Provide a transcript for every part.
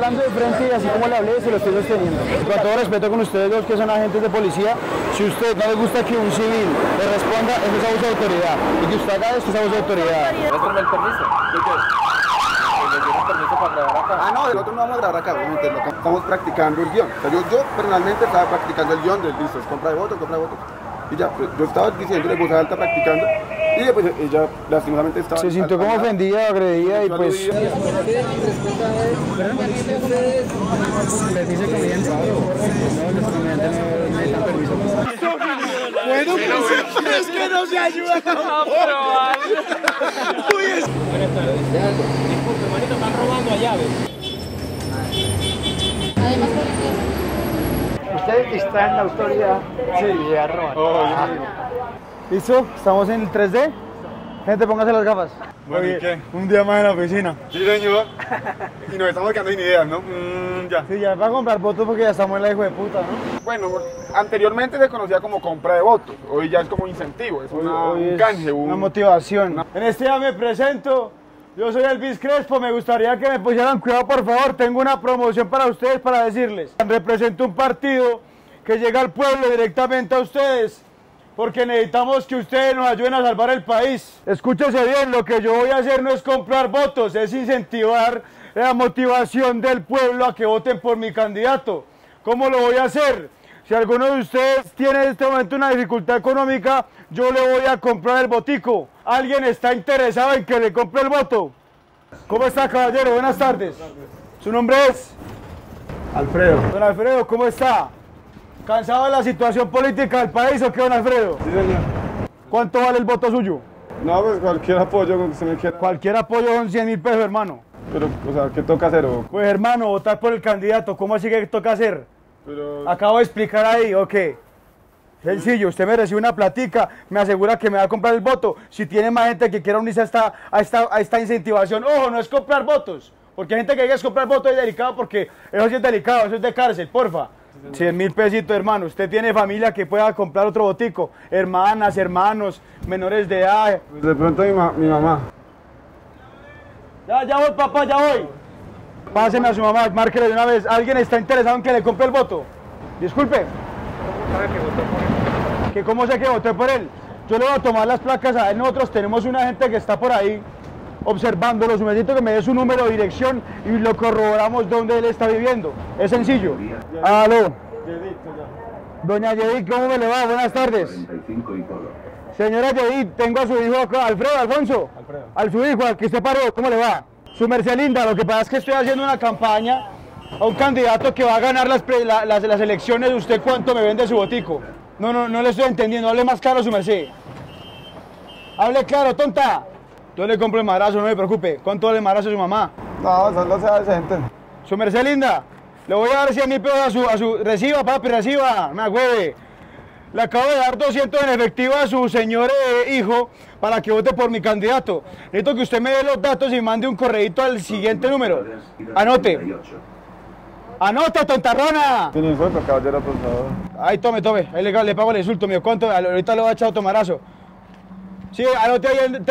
hablando de frente y así como le hablé, se lo estoy sosteniendo. Con todo respeto con ustedes dos que son agentes de policía, si usted no le gusta que un civil le responda, eso es abuso de autoridad. Y que usted haga esto es abuso de autoridad. Muéstrame el permiso. ¿De qué? ¿Le dieron permiso para grabar acá? Ah, no, nosotros no vamos a grabar acá, obviamente, estamos practicando el guión. O sea, yo personalmente estaba practicando el guión del listo, es compra de votos, compra de votos. Y ya, pues, yo estaba diciéndole voz alta practicando y después ella lastimosamente estaba... Se sintió como ofendida, agredida y pues... Bueno, pues es que no se ayuda a probar. Buenas tardes. Disculpe, manito, están robando a llaves. Además, policía. Ustedes distraen la autoridad. Sí, ya roban. ¿Listo? ¿Estamos en el 3D? Gente, póngase las gafas. Bueno, ¿y qué? Un día más en la oficina. Sí, señor. Y nos estamos quedando sin ideas, ¿no? Ya. Sí, ya va a comprar votos porque ya estamos en la hijo de puta, ¿no? Bueno, anteriormente se conocía como compra de votos, hoy ya es como incentivo, es un canje, una motivación. En este día me presento, yo soy Elvis Crespo, me gustaría que me pusieran cuidado por favor, tengo una promoción para ustedes para decirles. Represento un partido que llega al pueblo directamente a ustedes, porque necesitamos que ustedes nos ayuden a salvar el país. Escúchese bien, lo que yo voy a hacer no es comprar votos, es incentivar la motivación del pueblo a que voten por mi candidato. ¿Cómo lo voy a hacer? Si alguno de ustedes tiene en este momento una dificultad económica, yo le voy a comprar el botico. ¿Alguien está interesado en que le compre el voto? ¿Cómo está, caballero? Buenas tardes. ¿Su nombre es? Alfredo. Don Alfredo, ¿cómo está? ¿Cansado de la situación política del país o qué, don Alfredo? Sí, señor. ¿Cuánto vale el voto suyo? No, pues cualquier apoyo que se me quiera. Cualquier apoyo son 100.000 pesos, hermano. Pero, o sea, ¿qué toca hacer? Pues, hermano, votar por el candidato, ¿cómo así que toca hacer? Pero... Acabo de explicar ahí, ok. Sencillo, usted me recibe una platica, me asegura que me va a comprar el voto. Si tiene más gente que quiera unirse a esta incentivación, ojo, no es comprar votos. Porque hay gente que quiere comprar votos es delicado porque eso sí es delicado, eso es de cárcel, porfa. 100.000 pesitos, hermano. Usted tiene familia que pueda comprar otro botico. Hermanas, hermanos, menores de edad. Pues de pronto mi mamá. Ya voy, papá, ya voy. Páseme a su mamá, márquele de una vez. ¿Alguien está interesado en que le compre el voto? Disculpe. ¿Que cómo sé que voté por él? Yo le voy a tomar las placas a él. Nosotros tenemos una gente que está por ahí observándolo. Necesito que me dé su número, dirección y lo corroboramos dónde él está viviendo. Es sencillo. Aló. Doña Yedid, ¿cómo me le va? Buenas tardes. Señora Yedid, tengo a su hijo acá, Alfredo, Alfonso. Alfredo. Al su hijo, al que usted paró, ¿cómo le va? Su merced linda, lo que pasa es que estoy haciendo una campaña a un candidato que va a ganar las elecciones. ¿Usted cuánto me vende su botico? No le estoy entendiendo, hable más claro, su merced. Hable claro, tonta. Yo le compro el madrazo, no me preocupe. ¿Cuánto vale el madrazo a su mamá? No, solo sea decente. Su merced linda, le voy a dar 100.000 pesos a su... Reciba, papi, reciba, me agüeve. Le acabo de dar 200 en efectivo a su señor hijo para que vote por mi candidato. Necesito que usted me dé los datos y mande un correíto al siguiente número. Anote. ¡Anote, tontarrona! Sin insulto, caballero, por favor. Ay, tome. Ahí le pago el insulto mío. ¿Cuánto? Ahorita le voy a echar tomarazo. Sí, anote ahí el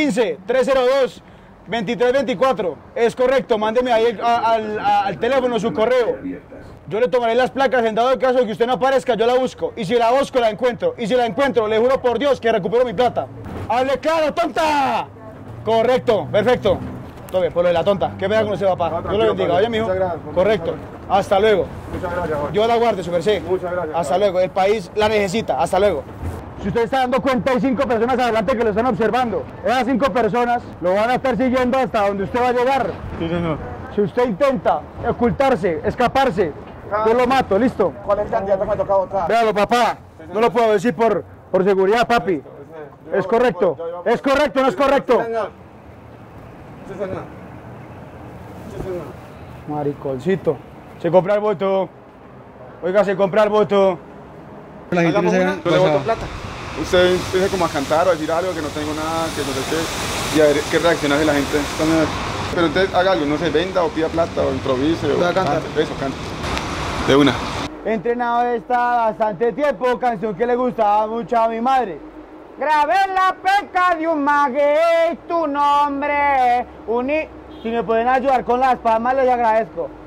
315-302-2324. Es correcto, mándeme ahí al teléfono su correo. Yo le tomaré las placas en dado caso de que usted no aparezca, yo la busco. Y si la busco, la encuentro. Y si la encuentro, le juro por Dios que recupero mi plata. ¡Hable claro, tonta! Correcto, perfecto. Tome, por lo de la tonta. ¿Qué pena con usted, papá? Dios lo bendiga. Oye, mijo. Correcto. Hasta luego. Muchas gracias, Jorge. Yo la guarde, su merced. Muchas gracias. Hasta luego. El país la necesita. Hasta luego. Si usted está dando cuenta, hay 5 personas adelante que lo están observando. Esas 5 personas lo van a estar siguiendo hasta donde usted va a llegar. Sí, señor. Si usted intenta ocultarse, escaparse, yo lo mato, ¿listo? ¿Cuál es el candidato que me toca votar? Véalo, papá. No lo puedo decir por seguridad, papi. Es correcto. ¿Es correcto o no es correcto? Sí, señor. Sí, señor. Sí, señor. Mariconcito. Se compra el voto. Oiga, se compra el voto. La gente no se gana. Yo le voto plata. Usted empieza como a cantar o a decir algo que no tengo nada, que no sé qué, y a ver qué reacciona de la gente. Pero entonces haga algo, no sé, venda o pida plata o improvise o cante. Eso, cante. De una. Entrenado está bastante tiempo, canción que le gustaba mucho a mi madre. Grabé la peca de un maguey, tu nombre. Si me pueden ayudar con las palmas, les agradezco.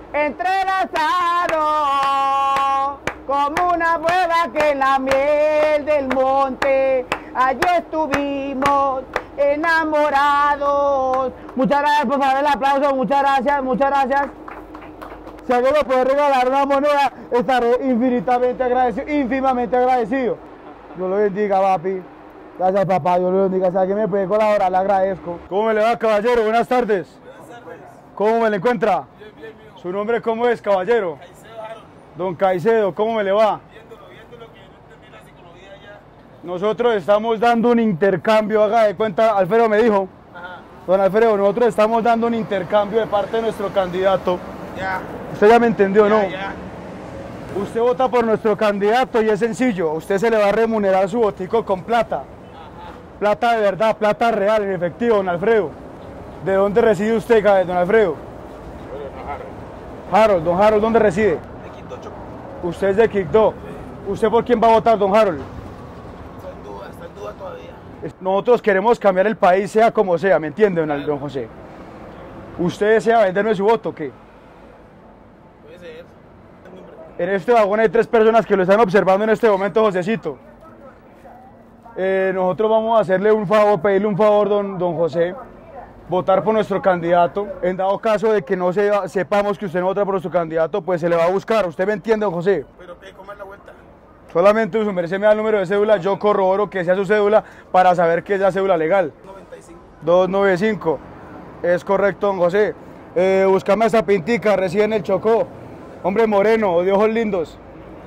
entrelazado, como una prueba que en la miel del monte, allí estuvimos enamorados. Muchas gracias por favor el aplauso, muchas gracias, muchas gracias. Si alguien me puede regalar una moneda, estaré infinitamente agradecido, ínfimamente agradecido. Dios lo bendiga, papi. Gracias, papá, Dios lo bendiga. Si alguien me puede colaborar, le agradezco. ¿Cómo me le va, caballero? Buenas tardes. ¿Cómo me le encuentra? Bien, mijo. ¿Su nombre cómo es, caballero? Caicedo, Harold. Don Caicedo, ¿cómo me le va? Viéndolo, que no entendí la psicología ya. Nosotros estamos dando un intercambio, haga de cuenta, Alfredo me dijo. Ajá. Don Alfredo, nosotros estamos dando un intercambio de parte de nuestro candidato. Ya. ¿Usted ya me entendió, no? Ya. Usted vota por nuestro candidato y es sencillo. Usted se le va a remunerar su votico con plata. Ajá. Plata de verdad, plata real, en efectivo, don Alfredo. ¿De dónde reside usted, don Alfredo? Harold, don Harold, ¿dónde reside? De Quito, Choco. Usted es de Quito. ¿Usted por quién va a votar, don Harold? Está en duda todavía. Nosotros queremos cambiar el país, sea como sea, ¿me entiende, don José? ¿Usted desea venderme su voto o qué? Puede ser. En este vagón hay 3 personas que lo están observando en este momento, Josecito. Nosotros vamos a hacerle un favor, pedirle un favor, don José, votar por nuestro candidato. En dado caso de que no sepamos que usted no vota por nuestro candidato, pues se le va a buscar. ¿Usted me entiende, don José? ¿Pero qué? ¿Cómo es la vuelta? Solamente su merced me da el número de cédula, yo corroboro que sea su cédula para saber que es la cédula legal. 95. 295. Es correcto, don José. Buscame a esa pintica, reside en el Chocó. Hombre moreno, de ojos lindos.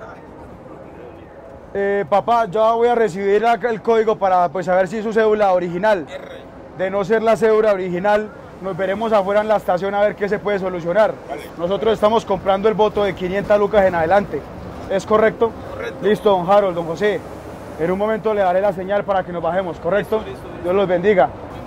Papá, yo voy a recibir el código para pues saber si es su cédula original. De no ser la cédula original, nos veremos afuera en la estación a ver qué se puede solucionar. Nosotros estamos comprando el voto de 500 lucas en adelante. ¿Es correcto? Correcto. Listo, don Harold, don José. En un momento le daré la señal para que nos bajemos, ¿correcto? Listo. Dios los bendiga.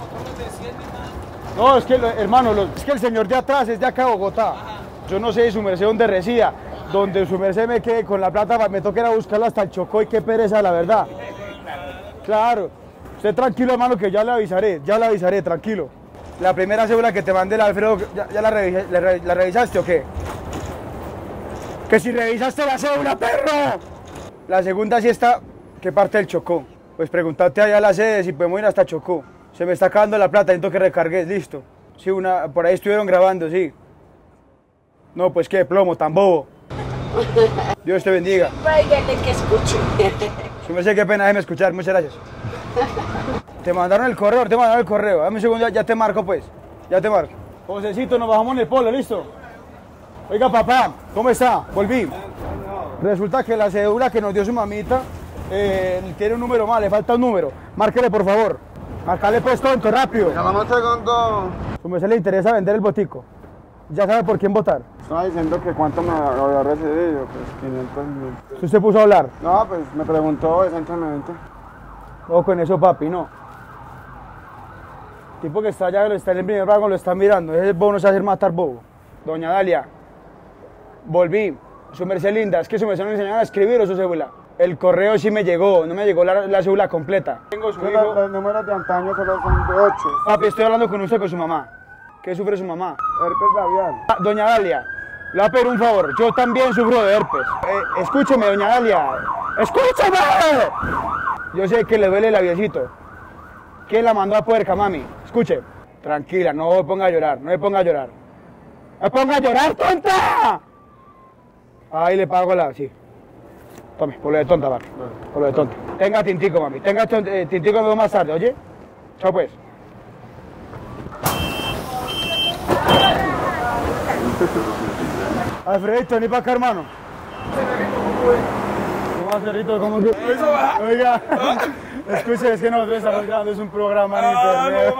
No, es que, hermano, es que el señor de atrás es de acá de Bogotá. Yo no sé su merced dónde resida. Donde su merced me quede con la plata, me toca ir a buscarla hasta el Chocó y qué pereza, la verdad. Claro. Usted tranquilo, hermano, que ya le avisaré, tranquilo. La primera cédula que te mandé, Alfredo, ¿ya la revisaste o qué? Que si revisaste la cédula, perro. La segunda sí está, ¿qué parte del Chocó? Pues preguntate allá a la sede si podemos ir hasta Chocó. Se me está acabando la plata, necesito que recargues, listo. Sí, por ahí estuvieron grabando, sí. No, pues qué plomo, tan bobo. Dios te bendiga. Dígale que escuche. Si me sé qué pena, déjeme escuchar, muchas gracias. Te mandaron el correo, Dame un segundo, ya te marco pues. Ya te marco. Josecito, nos bajamos en el polo, ¿listo? Oiga, papá, ¿cómo está? Volví. Resulta que la cédula que nos dio su mamita tiene un número mal, le falta un número. Márquele, por favor. Marcale pues, tonto, rápido. Llamamos un segundo. Su merced le interesa vender el botico. Ya sabe por quién votar. Estaba diciendo que cuánto me había recibido, pues 500.000. ¿Usted puso a hablar? No, pues me preguntó decentemente. O con eso, papi, no. El tipo que está allá, está en el primer vagón, lo está mirando. Ese bobo no se hace matar bobo. Doña Dalia, volví. Su merced linda, es que su merced no le enseñaron a escribir o su cédula. El correo sí me llegó, no me llegó la cédula completa. Tengo su hijo. Los números de antaño solo son de 8. Papi, estoy hablando con usted, con su mamá. ¿Qué sufre su mamá? Herpes labial. Doña Dalia, le voy a pedir un favor. Yo también sufro de herpes. Escúcheme, doña Dalia. ¡Escúcheme! Yo sé que le duele el labiecito. ¿Quién la mandó a puerca, mami? Escuche. Tranquila, no me ponga a llorar, no me ponga a llorar. ¡Me ponga a llorar, tonta! Ahí le pago sí. Tome, por lo de tonta, papi. Por lo de tonta. Tenga tintico, mami. Tenga tintico, nos vemos más tarde, ¿oye? Chao, pues. Alfredito, ni para acá, hermano. ¿Cómo va, Alfredito? ¿Cómo que? Oiga, escuche, es que nosotros estamos grabando, es un programa en internet.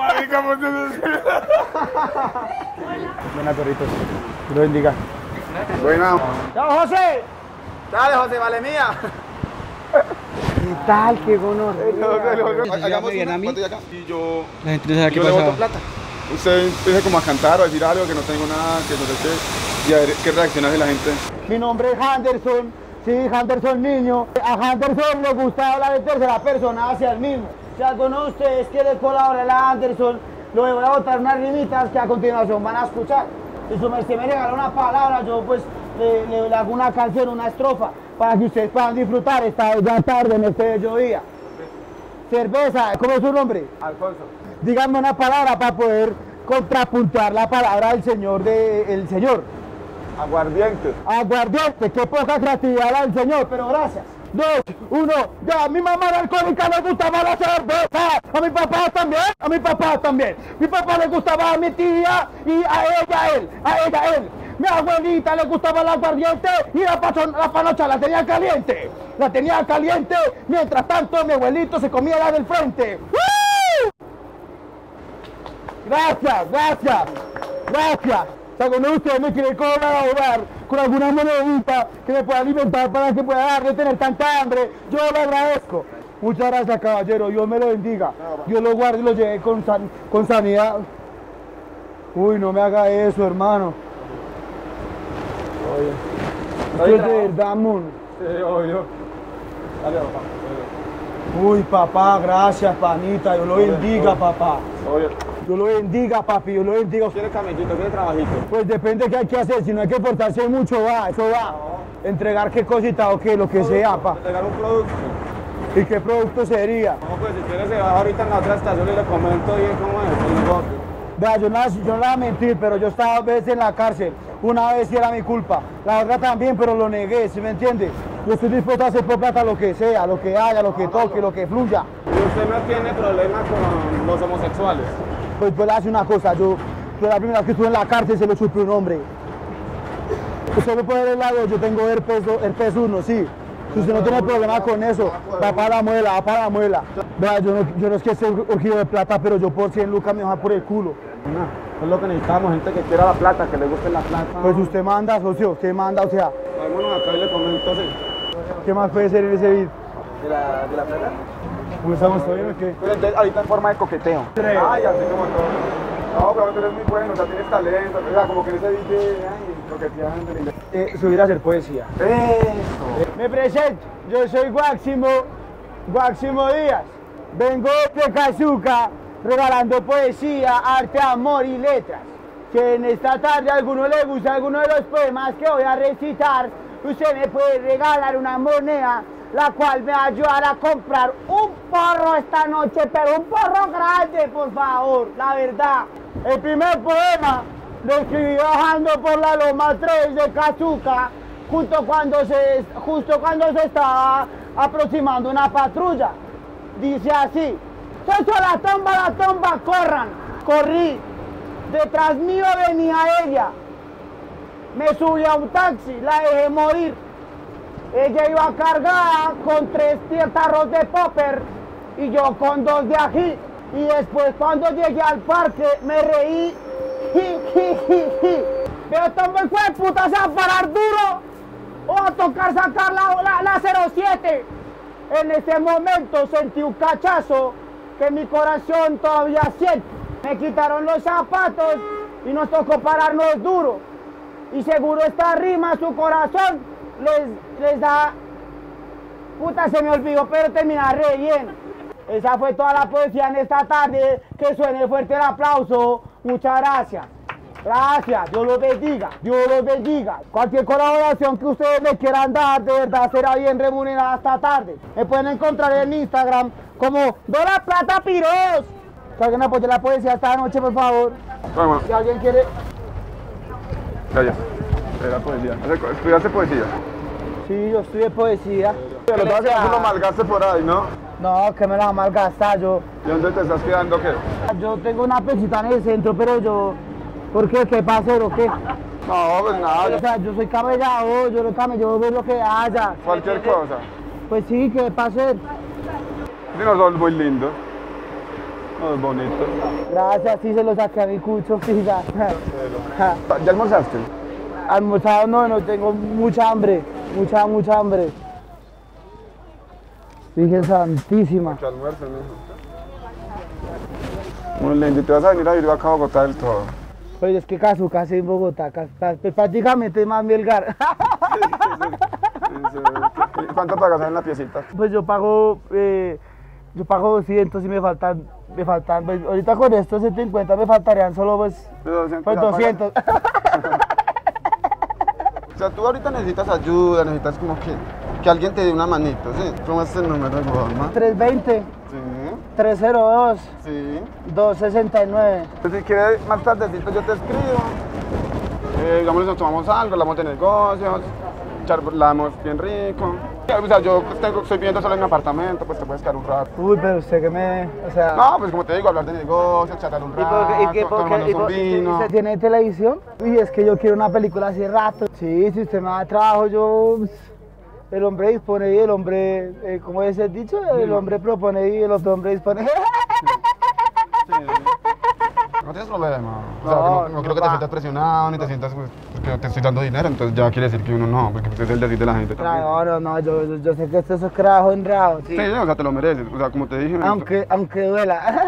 Buena, perritos. Dios lo bendiga. Buena. ¡Chao, José! Dale, José, vale mía. ¿Qué tal? ¡Qué gonorrea! Hagamos una foto de acá. Y yo La gente no sabe qué le boto pasa. plata. Usted empieza como a cantar o a decir algo que no tengo nada, que no sé qué, y a ver qué reacciona de la gente. Mi nombre es Henderson. Sí, Henderson niño. A Henderson le gusta hablar de tercera persona hacia el mismo. Si alguno de ustedes quiere colaborar a Henderson, le voy a botar unas rimitas que a continuación van a escuchar. Si su merced me regala una palabra, yo pues le hago una canción, una estrofa, para que ustedes puedan disfrutar esta ya tarde en este bello día. Cerveza, ¿cómo es su nombre? Alfonso. Díganme una palabra para poder contrapuntuar la palabra del señor el señor. Aguardiente. Aguardiente, qué poca creatividad la del señor, pero gracias. 2, 1, ya, a mi mamá la alcohólica le gustaba la cerveza, a mi papá también, mi papá le gustaba a mi tía y a ella él. Mi abuelita le gustaba el aguardiente y la panocha la tenía caliente, mientras tanto mi abuelito se comía la del frente. ¡Woo! Gracias. O sea, cuando ustedes me quieren colaborar con alguna monedita que me pueda alimentar para que pueda dejar de tener tanta hambre, yo le agradezco. Muchas gracias, caballero. Dios me lo bendiga. Dios lo guarde y lo lleve con sanidad. Uy, no me haga eso, hermano. Oye. Esto es de verdad, mon. Sí, obvio. Dale, papá. Uy, papá, gracias, panita. Dios lo bendiga, papá. Obvio. Dios lo bendiga, papi, Dios lo bendiga. ¿Quiere camellito? ¿Quiere trabajito? Pues depende de qué hay que hacer, si no hay que portarse mucho, eso va. Entregar qué cosita o qué, lo que sea, pa. Entregar un producto. ¿Y qué producto sería? No, pues si quieres se baja ahorita en la otra estación y le comento bien cómo es el negocio. Vea, yo no le voy a mentir, pero yo estaba 2 veces en la cárcel. Una vez sí era mi culpa, la otra también, pero lo negué, ¿sí me entiende? Yo estoy dispuesto a hacer por plata lo que sea, lo que haya, lo que toque, lo que fluya. ¿Y usted no tiene problema con los homosexuales? Pues le hace una cosa, yo la primera vez que estuve en la cárcel se lo chupé un hombre. Usted me puede ver el lado, yo tengo herpes 1, sí. Si usted no tiene problema con eso, va para la muela. Vea, yo no es que esté urgido de plata, pero yo por 100 lucas me baja por el culo. Es lo que necesitamos, gente que quiera la plata, que le guste la plata. Pues usted manda, socio, usted manda, o sea. Vámonos acá y le comento, sí. ¿Qué más puede ser en ese beat? ¿De la plata? ¿Cómo estamos todavía o qué? Pues entonces, ahorita en forma de coqueteo. Ay, así como todo. No, pero tú eres muy bueno, o sea, tienes talento. O sea, como que en ese beat de coqueteando. Subir a hacer poesía. Eso. Me presento, yo soy Guáximo Díaz. Vengo de Cazuca regalando poesía, arte, amor y letras. Si en esta tarde a alguno le gusta alguno de los poemas que voy a recitar, usted me puede regalar una moneda, la cual me va a ayudar a comprar un porro esta noche, pero un porro grande, por favor, la verdad. El primer poema lo escribí bajando por la Loma 3 de Cazuca, justo cuando se estaba aproximando una patrulla. Dice así: ¡Socio, la tomba, corran! Corrí, detrás mío venía ella. Me subí a un taxi, la dejé morir. Ella iba cargada con 3 tarros de popper y yo con 2 de ají. Y después cuando llegué al parque me reí. Pero tombo el hijo de puta, ¿se va a parar duro o a tocar sacar la 07? En ese momento sentí un cachazo que mi corazón todavía siente. Me quitaron los zapatos y nos tocó pararnos duro. Y seguro esta rima su corazón les da... Puta, se me olvidó, pero termina re bien. Esa fue toda la poesía en esta tarde. Que suene fuerte el aplauso. Muchas gracias. Gracias, Dios los bendiga, Dios los bendiga. Cualquier colaboración que ustedes me quieran dar, de verdad será bien remunerada esta tarde. Me pueden encontrar en Instagram como Dora Plata Piros. Que alguien apoye la poesía esta noche, por favor. Vamos. Si alguien quiere... Ya. Era poesía. ¿Estudiaste poesía? Sí, yo estudié poesía. Lo que pasa es que tú lo malgaste por ahí, ¿no? No, que me la va a malgastar yo. ¿Y dónde te estás quedando qué? Yo tengo una pesita en el centro, pero yo... ¿Por qué? ¿Qué pasa o qué? No, pues nada. O sea, yo soy camellado, yo veo lo que haya. Cualquier cosa. Pues sí, ¿qué pasa? Sí, no son muy lindos. No, bonitos. Gracias, sí se lo saqué a mi cucho, fija. ¿Ya almorzaste? Almorzado no tengo mucha hambre, mucha hambre. Virgen Santísima. Mucho almuerzo, mijo. Muy lindo. ¿Y te vas a venir a vivir acá a Bogotá del todo? Pues es que Cazuca es en Bogotá, pues prácticamente es más Melgar. ¿Cuánto pagas en la piecita? Pues yo pago 200 y me faltan me faltan, pues, ahorita con estos 150 me faltarían solo pues 200. O sea, tú ahorita necesitas ayuda, necesitas como que alguien te dé una manito, ¿sí? ¿Cómo es el número de Guadalma? 320. Sí. 302. Sí. 269. Si quieres más tardecito yo te escribo. Digamos, nos tomamos algo, hablamos de negocios, charlamos bien rico. O sea, yo pues, estoy viviendo solo en mi apartamento, pues te puedes quedar un rato. Uy, pero usted que me... O sea... No, pues como te digo, hablar de negocios, charlar un rato, tomarnos un vino. ¿Usted tiene televisión? Uy, es que yo quiero una película hace rato. Sí, si usted me da trabajo, yo... El hombre dispone y el hombre... ¿cómo es el dicho? El hombre propone y el otro hombre dispone. Sí. No tienes problema. O sea, no creo que te sientas presionado ni te sientas pues, que te estoy dando dinero, entonces ya quiere decir que uno no, porque es el decir de la gente también. No, yo sé que esto es carajo enrado, sí. Sí, o sea, te lo mereces. O sea, como te dije... Aunque duela.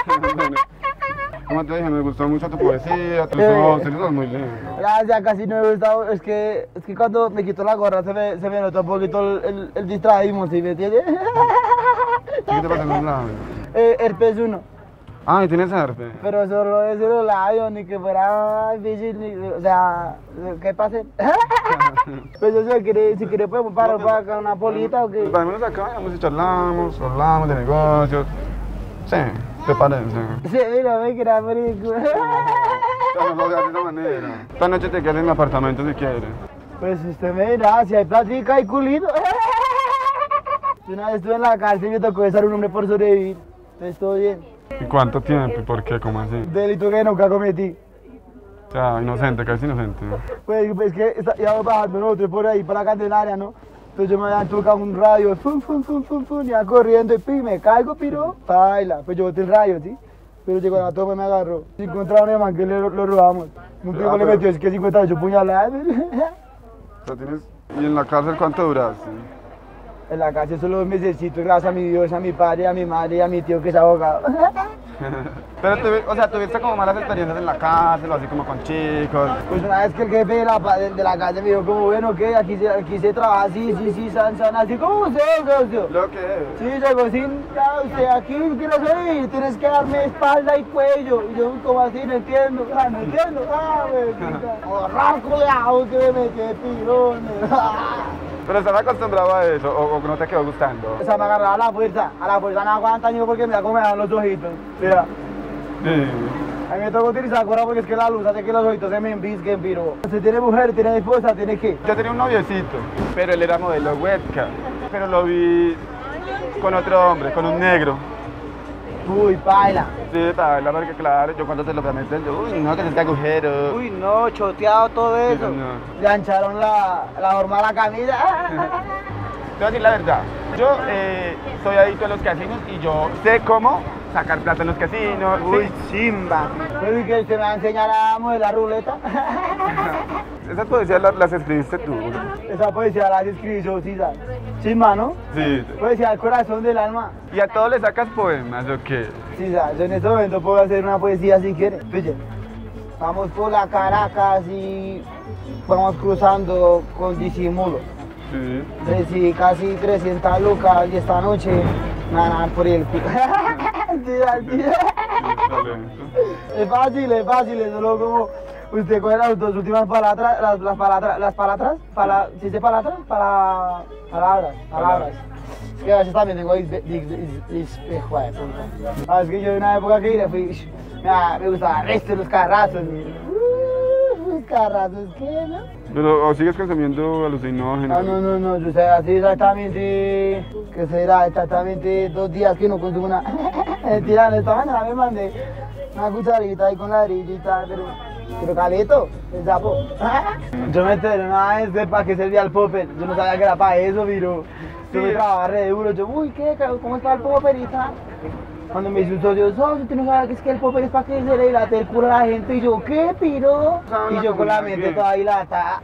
Como te dije, me gustó mucho tu poesía, tus sos muy lindo. Gracias, casi no me gustado. Es que cuando me quito la gorra se me nota un poquito el distraísmo, ¿sí me entiendes? ¿Qué te pasa en los labios? Herpes 1. Ah, ¿y tienes herpes? Pero solo es los labios, ni que fuera difícil, o sea, ¿qué pasa? Pues yo sé, si quiere podemos parar para acá una polita o qué. Para menos acá, vamos y charlamos, hablamos de negocios. Sí, ¿te parece? Sí, mira, ve que era película. No lo hagas de esa manera. Esta noche te quedas en mi apartamento si quieres. Pues usted me dirá, si hay plática y culito. Una vez estuve en la cárcel y me tocó besar a un hombre por sobrevivir. Entonces todo bien. ¿Y cuánto tiempo? ¿Y por qué? ¿Cómo así? Delito que nunca cometí. O sea, inocente, casi inocente. Pues que íbamos bajando nosotros por ahí, para la Candelaria, ¿no? Entonces yo me había tocado un radio, iba corriendo y me caigo, piro, baila. Pues yo boté el radio, ¿sí? Pero llegó la toma y me agarró. Si encontraron a un man que lo robamos. Un tipo le metió, es que 58 puñaladas. O sea, tienes... ¿Y en la cárcel cuánto duraste? En la cárcel solo 2 mesecitos, gracias a mi Dios, a mi padre, a mi madre y a mi tío que es abogado. Pero, o sea, ¿tuviste como malas experiencias en la cárcel o así como con chicos? Pues una vez que el jefe de la cárcel me dijo como, bueno, ¿qué? Aquí se trabaja así, san, así como usted, socio. ¿Lo que es? Sí, llegó sin, usted aquí, quiero salir, tienes que darme espalda y cuello. Y yo, como así, no entiendo, no entiendo. Güey, arranco de agua que me metí de pirón. ¿Pero estás acostumbrado a eso o no te quedó gustando? O sea, me agarraba a la fuerza no aguanta yo porque mira cómo me dan los ojitos. Mira. Sí. A mí me toca utilizar gorra porque es que la luz hace que los ojitos se me embisquen, pero... Si tiene mujer, tiene esposa, tiene qué. Yo tenía un noviecito, pero él era modelo webcam. Pero lo vi con otro hombre, con un negro. Uy, paila. Sí, paila, porque claro, yo cuando te lo prometo, yo, uy, no, que se te agujero. Uy, no, choteado todo eso. Sí, le ancharon la forma de la camisa. Te voy a decir la verdad, yo soy adicto a los casinos y yo sé cómo sacar plata en los casinos. Uy, sí. chimba. Pero ¿y que usted me va a enseñar a modelar ruleta? Esas poesías las escribiste tú. Esa poesía la escribí yo, sí, ¿sabes? Chimba, ¿no? Sí. Poesía del corazón del alma. ¿Y a todos le sacas poemas o qué? Sí, ¿sabes? Yo en este momento puedo hacer una poesía si quiere. Pille. Vamos por la Caracas y vamos cruzando con disimulo. Sí. Recibí casi 300 lucas y esta noche me van a dar por el pico. Es fácil, es solo como usted coge las dos últimas palabras, ¿sí dice palabras? Palabras. Es que a veces también tengo es que yo en una época que fui, me gustaba el resto de los carrazos. Carrazos, ¿qué, no? Pero ¿o sigues consumiendo alucinógenos? No, yo sé así exactamente, que será exactamente 2 días que no consumo nada. Mentira, esta mañana me mandé una cucharita ahí con ladrillo y tal, pero calito, el sapo. Yo me enteré una vez para qué servía el popper, yo no sabía que era para eso, pero yo me trabajaba re duro, yo, uy, ¿qué? ¿Cómo está el popper y tal? Cuando me dice un socio, tú no sabes que es que el popper es para que se le dilate el culo a la gente. Y yo, ¿qué, piro? Y yo con la mente toda dilatada.